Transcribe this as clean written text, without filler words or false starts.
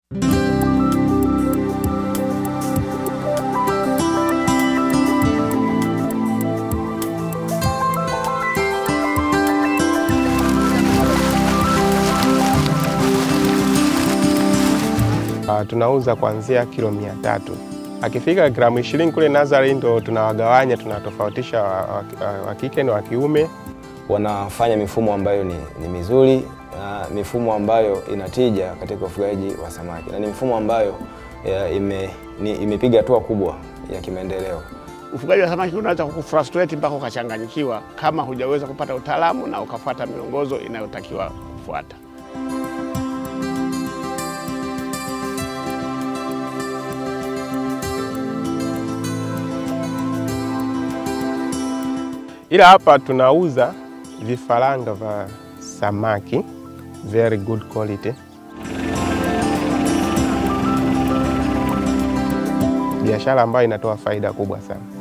Tunauza kuanzia kilo 300. Akifika gramu 20 kule Nazari ndo tunawagawanya, tunatofautisha wa kike na wa kiume. Wanafanya mifumo ambayo ni mizuri, mifumo ambayo inatija katika ufugaji wa samaki. Na ni mifumo ambayo imepiga hatua kubwa ya kimaendeleo. Ufugaji wa samaki unaweza kukufrustrate mpaka ukachanganyikiwa kama hujaweza kupata utaalamu na ukafuata miongozo inayotakiwa kufuata. Ila hapa tunauza vifaranga vya samaki very good quality. Biashara ambayo inatoa faida kubwa sana.